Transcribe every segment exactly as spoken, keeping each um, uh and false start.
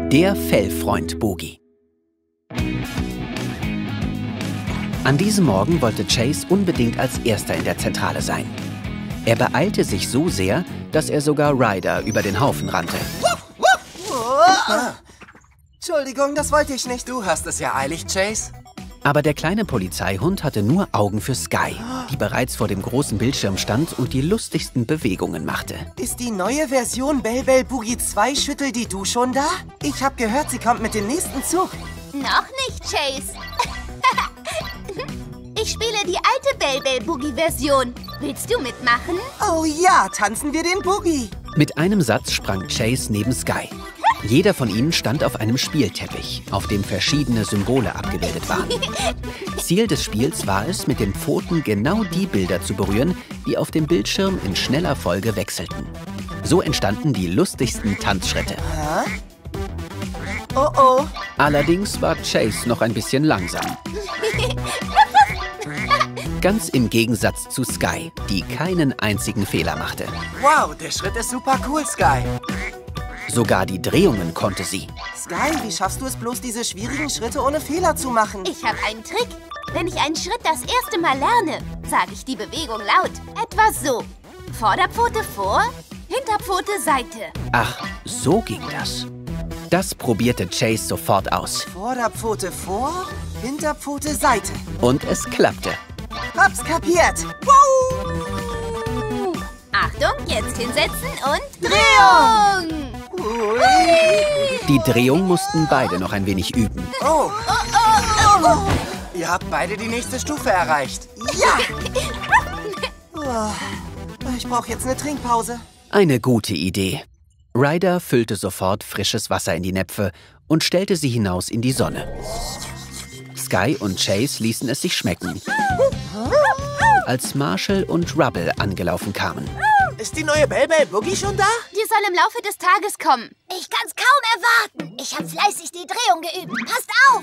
Der Fellfreund Boogie. An diesem Morgen wollte Chase unbedingt als Erster in der Zentrale sein. Er beeilte sich so sehr, dass er sogar Ryder über den Haufen rannte. Ah. Entschuldigung, das wollte ich nicht. Du hast es ja eilig, Chase. Aber der kleine Polizeihund hatte nur Augen für Sky, die bereits vor dem großen Bildschirm stand und die lustigsten Bewegungen machte. Ist die neue Version Bell Bell Boogie zwei Schüttel die du schon da? Ich habe gehört, sie kommt mit dem nächsten Zug. Noch nicht, Chase. Ich spiele die alte Bell Bell Boogie Version. Willst du mitmachen? Oh ja, tanzen wir den Boogie. Mit einem Satz sprang Chase neben Sky. Jeder von ihnen stand auf einem Spielteppich, auf dem verschiedene Symbole abgebildet waren. Ziel des Spiels war es, mit den Pfoten genau die Bilder zu berühren, die auf dem Bildschirm in schneller Folge wechselten. So entstanden die lustigsten Tanzschritte. Hä? Oh oh. Allerdings war Chase noch ein bisschen langsam. Ganz im Gegensatz zu Sky, die keinen einzigen Fehler machte. Wow, der Schritt ist super cool, Sky. Sogar die Drehungen konnte sie. Sky, wie schaffst du es bloß, diese schwierigen Schritte ohne Fehler zu machen? Ich habe einen Trick. Wenn ich einen Schritt das erste Mal lerne, sage ich die Bewegung laut. Etwa so. Vorderpfote vor, Hinterpfote Seite. Ach, so ging das. Das probierte Chase sofort aus. Vorderpfote vor, Hinterpfote Seite. Und es klappte. Hab's kapiert. Woo! Achtung, jetzt hinsetzen und Drehung! Die Drehung mussten beide noch ein wenig üben. Oh. Oh, oh, oh. Ihr habt beide die nächste Stufe erreicht. Ja! Oh, ich brauche jetzt eine Trinkpause. Eine gute Idee. Ryder füllte sofort frisches Wasser in die Näpfe und stellte sie hinaus in die Sonne. Sky und Chase ließen es sich schmecken, als Marshall und Rubble angelaufen kamen. Ist die neue Bell Bell Boogie schon da? Die soll im Laufe des Tages kommen. Ich kann's kaum erwarten. Ich habe fleißig die Drehung geübt. Passt auf!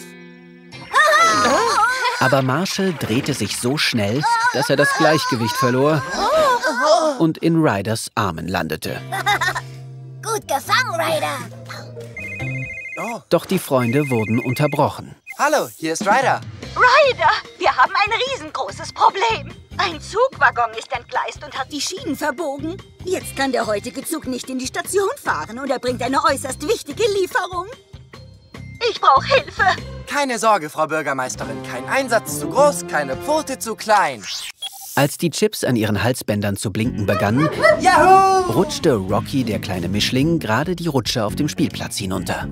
Aber Marshall drehte sich so schnell, dass er das Gleichgewicht verlor und in Ryders Armen landete. Gut gefangen, Ryder. Oh. Doch die Freunde wurden unterbrochen. Hallo, hier ist Ryder. Ryder, wir haben ein riesengroßes Problem. Ein Zugwaggon ist entgleist und hat die Schienen verbogen. Jetzt kann der heutige Zug nicht in die Station fahren und er bringt eine äußerst wichtige Lieferung. Ich brauche Hilfe. Keine Sorge, Frau Bürgermeisterin. Kein Einsatz zu groß, keine Pfote zu klein. Als die Chips an ihren Halsbändern zu blinken begannen, Yahoo! rutschte Rocky, der kleine Mischling, gerade die Rutsche auf dem Spielplatz hinunter.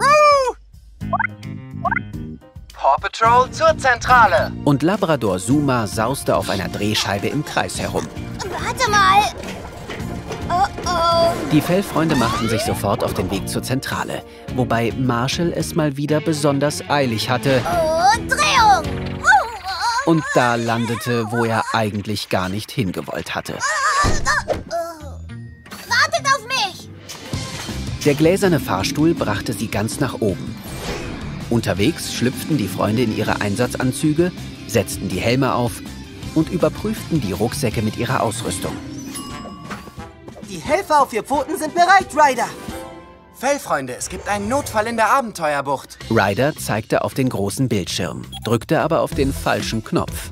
Paw Patrol zur Zentrale. Und Labrador Zuma sauste auf einer Drehscheibe im Kreis herum. Warte mal. Oh oh. Die Fellfreunde machten sich sofort auf den Weg zur Zentrale, wobei Marshall es mal wieder besonders eilig hatte Und Drehung. und da landete, wo er eigentlich gar nicht hingewollt hatte. Wartet auf mich. Der gläserne Fahrstuhl brachte sie ganz nach oben. Unterwegs schlüpften die Freunde in ihre Einsatzanzüge, setzten die Helme auf und überprüften die Rucksäcke mit ihrer Ausrüstung. Die Helfer auf vier Pfoten sind bereit, Ryder. Fellfreunde, es gibt einen Notfall in der Abenteuerbucht. Ryder zeigte auf den großen Bildschirm, drückte aber auf den falschen Knopf.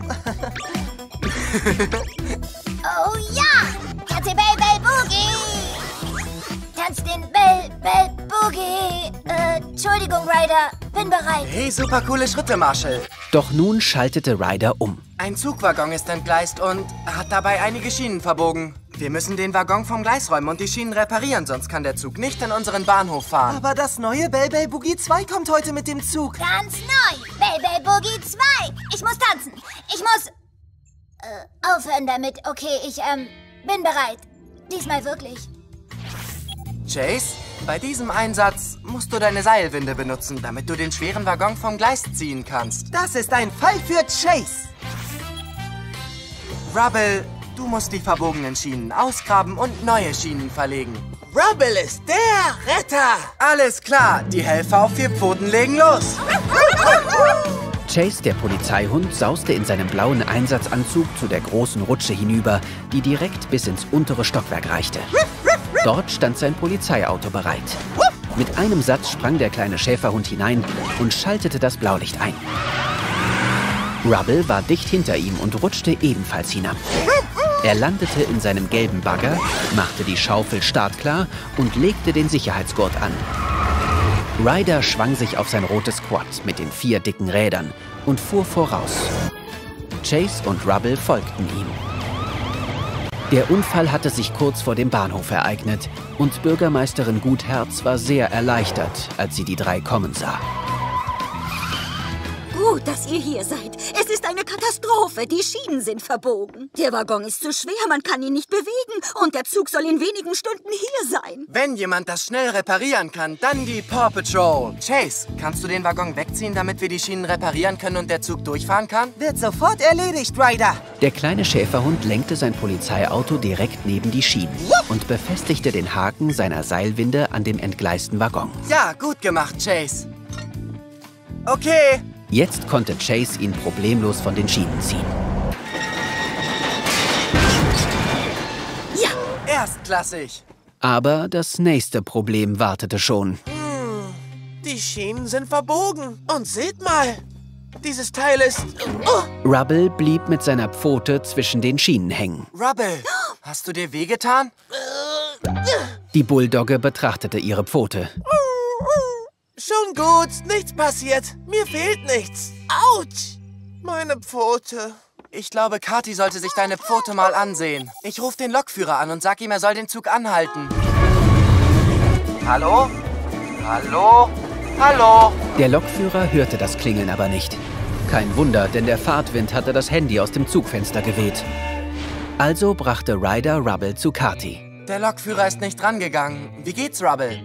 Oh ja. Tanze Bell Bell Boogie. Tanz den Bell Bell Boogie. Äh, Entschuldigung, Ryder. Bin bereit. Hey, super coole Schritte, Marshall. Doch nun schaltete Ryder um. Ein Zugwaggon ist entgleist und hat dabei einige Schienen verbogen. Wir müssen den Waggon vom Gleis räumen und die Schienen reparieren, sonst kann der Zug nicht in unseren Bahnhof fahren. Aber das neue Bell Bell Boogie zwei kommt heute mit dem Zug. Ganz neu. Bell Bell Boogie zwei. Ich muss tanzen. Ich muss... Äh, aufhören damit. Okay, ich, ähm, bin bereit. Diesmal wirklich. Chase, bei diesem Einsatz musst du deine Seilwinde benutzen, damit du den schweren Waggon vom Gleis ziehen kannst. Das ist ein Fall für Chase. Rubble, du musst die verbogenen Schienen ausgraben und neue Schienen verlegen. Rubble ist der Retter. Alles klar, die Helfer auf vier Pfoten legen los. Chase, der Polizeihund, sauste in seinem blauen Einsatzanzug zu der großen Rutsche hinüber, die direkt bis ins untere Stockwerk reichte. Dort stand sein Polizeiauto bereit. Mit einem Satz sprang der kleine Schäferhund hinein und schaltete das Blaulicht ein. Rubble war dicht hinter ihm und rutschte ebenfalls hinab. Er landete in seinem gelben Bagger, machte die Schaufel startklar und legte den Sicherheitsgurt an. Ryder schwang sich auf sein rotes Quad mit den vier dicken Rädern und fuhr voraus. Chase und Rubble folgten ihm. Der Unfall hatte sich kurz vor dem Bahnhof ereignet und Bürgermeisterin Gutherz war sehr erleichtert, als sie die drei kommen sah. Gut, dass ihr hier seid. Es ist eine Katastrophe. Die Schienen sind verbogen. Der Waggon ist zu schwer, man kann ihn nicht bewegen. Und der Zug soll in wenigen Stunden hier sein. Wenn jemand das schnell reparieren kann, dann die Paw Patrol. Chase, kannst du den Waggon wegziehen, damit wir die Schienen reparieren können und der Zug durchfahren kann? Wird sofort erledigt, Ryder. Der kleine Schäferhund lenkte sein Polizeiauto direkt neben die Schienen und befestigte den Haken seiner Seilwinde an dem entgleisten Waggon. Ja, gut gemacht, Chase. Okay. Jetzt konnte Chase ihn problemlos von den Schienen ziehen. Ja, erstklassig. Aber das nächste Problem wartete schon. Hm, die Schienen sind verbogen. Und seht mal, dieses Teil ist... Oh. Rubble blieb mit seiner Pfote zwischen den Schienen hängen. Rubble, hast du dir wehgetan? Die Bulldogge betrachtete ihre Pfote. Schon gut, nichts passiert. Mir fehlt nichts. Autsch! Meine Pfote. Ich glaube, Kathi sollte sich deine Pfote mal ansehen. Ich rufe den Lokführer an und sag ihm, er soll den Zug anhalten. Hallo? Hallo? Hallo? Der Lokführer hörte das Klingeln aber nicht. Kein Wunder, denn der Fahrtwind hatte das Handy aus dem Zugfenster geweht. Also brachte Ryder Rubble zu Kathi. Der Lokführer ist nicht rangegangen. Wie geht's, Rubble?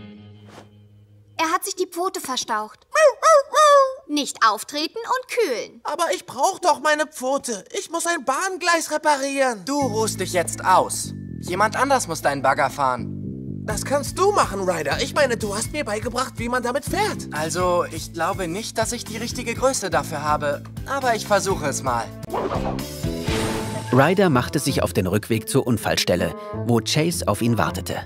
Er hat sich die Pfote verstaucht. Nicht auftreten und kühlen. Aber ich brauche doch meine Pfote. Ich muss ein Bahngleis reparieren. Du ruhst dich jetzt aus. Jemand anders muss deinen Bagger fahren. Das kannst du machen, Ryder. Ich meine, du hast mir beigebracht, wie man damit fährt. Also, ich glaube nicht, dass ich die richtige Größe dafür habe. Aber ich versuche es mal. Ryder machte sich auf den Rückweg zur Unfallstelle, wo Chase auf ihn wartete.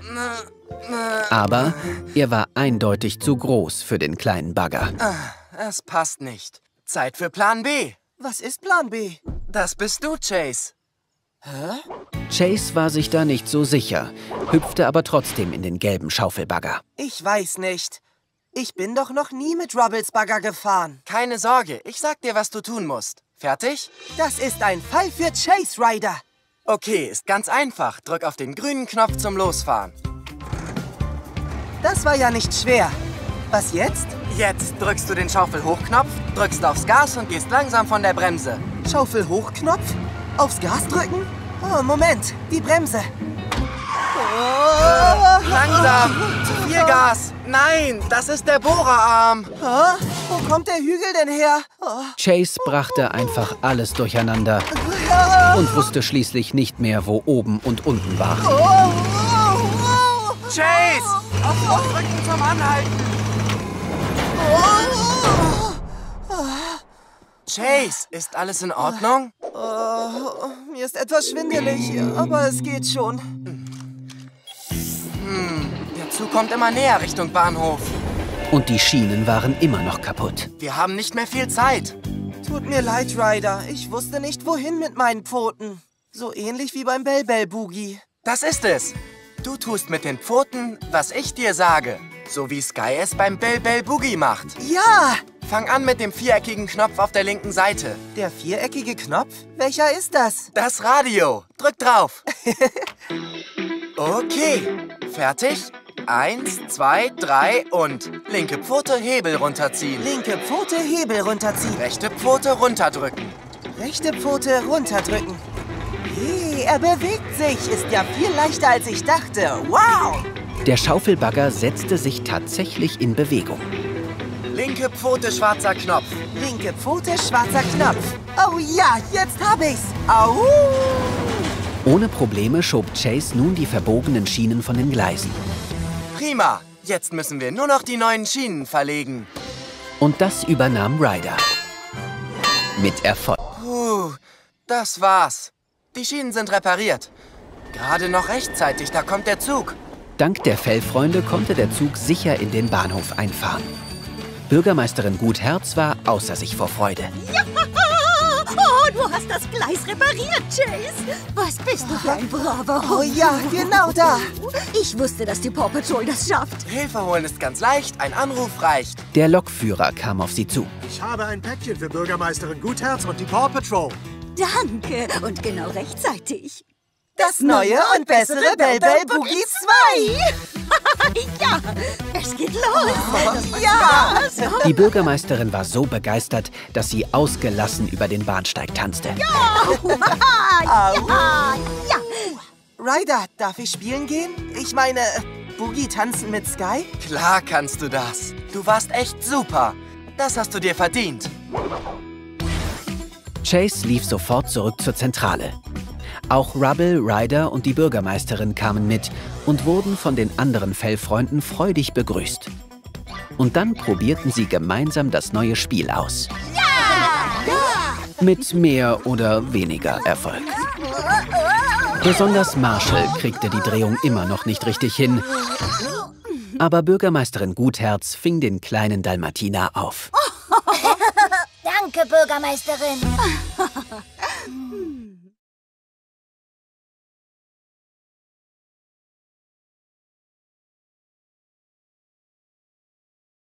Aber er war eindeutig zu groß für den kleinen Bagger. Es passt nicht. Zeit für Plan B. Was ist Plan B? Das bist du, Chase. Hä? Chase war sich da nicht so sicher, hüpfte aber trotzdem in den gelben Schaufelbagger. Ich weiß nicht. Ich bin doch noch nie mit Rubbles Bagger gefahren. Keine Sorge, ich sag dir, was du tun musst. Fertig? Das ist ein Fall für Chase, Ryder. Okay, ist ganz einfach. Drück auf den grünen Knopf zum Losfahren. Das war ja nicht schwer. Was jetzt? Jetzt drückst du den Schaufel-Hochknopf, drückst aufs Gas und gehst langsam von der Bremse. Schaufel-Hochknopf? Aufs Gas drücken? Oh, Moment, die Bremse. Oh. Langsam, zu viel Gas. Nein, das ist der Bohrerarm. Oh, wo kommt der Hügel denn her? Oh. Chase brachte einfach alles durcheinander und wusste schließlich nicht mehr, wo oben und unten war. Oh, oh, oh. Chase, auf Aufdrücken zum Anhalten. Chase, ist alles in Ordnung? Oh, mir ist etwas schwindelig, aber es geht schon. Hm, der Zug kommt immer näher Richtung Bahnhof. Und die Schienen waren immer noch kaputt. Wir haben nicht mehr viel Zeit. Tut mir leid, Ryder. Ich wusste nicht, wohin mit meinen Pfoten. So ähnlich wie beim Bell Bell Boogie. Das ist es. Du tust mit den Pfoten, was ich dir sage. So wie Sky es beim Bell Bell Boogie macht. Ja! Fang an mit dem viereckigen Knopf auf der linken Seite. Der viereckige Knopf? Welcher ist das? Das Radio. Drück drauf. Okay. Fertig? Eins, zwei, drei und linke Pfote Hebel runterziehen. Linke Pfote Hebel runterziehen. Rechte Pfote runterdrücken. Rechte Pfote runterdrücken. Hey, er bewegt sich. Ist ja viel leichter, als ich dachte. Wow! Der Schaufelbagger setzte sich tatsächlich in Bewegung. Linke Pfote schwarzer Knopf. Linke Pfote schwarzer Knopf. Oh ja, jetzt hab ich's. Au! Ohne Probleme schob Chase nun die verbogenen Schienen von den Gleisen. Prima. Jetzt müssen wir nur noch die neuen Schienen verlegen. Und das übernahm Ryder. Mit Erfolg. Puh, das war's. Die Schienen sind repariert. Gerade noch rechtzeitig, da kommt der Zug. Dank der Fellfreunde konnte der Zug sicher in den Bahnhof einfahren. Bürgermeisterin Gutherz war außer sich vor Freude. Ja! Oh, du hast das Gleis repariert, Chase. Was bist du für ein braver Hund? Oh ja, genau da. Ich wusste, dass die Paw Patrol das schafft. Hilfe holen ist ganz leicht, ein Anruf reicht. Der Lokführer kam auf sie zu. Ich habe ein Päckchen für Bürgermeisterin Gutherz und die Paw Patrol. Danke, und genau rechtzeitig. Das neue und bessere Bell Bell Boogie zwei. Ja, es geht los. Ja. Die Bürgermeisterin war so begeistert, dass sie ausgelassen über den Bahnsteig tanzte. Ja, ja. Ryder, darf ich spielen gehen? Ich meine, Boogie tanzen mit Sky? Klar kannst du das. Du warst echt super. Das hast du dir verdient. Chase lief sofort zurück zur Zentrale. Auch Rubble, Ryder und die Bürgermeisterin kamen mit und wurden von den anderen Fellfreunden freudig begrüßt. Und dann probierten sie gemeinsam das neue Spiel aus. Ja! Mit mehr oder weniger Erfolg. Besonders Marshall kriegte die Drehung immer noch nicht richtig hin. Aber Bürgermeisterin Gutherz fing den kleinen Dalmatiner auf. Danke, Bürgermeisterin.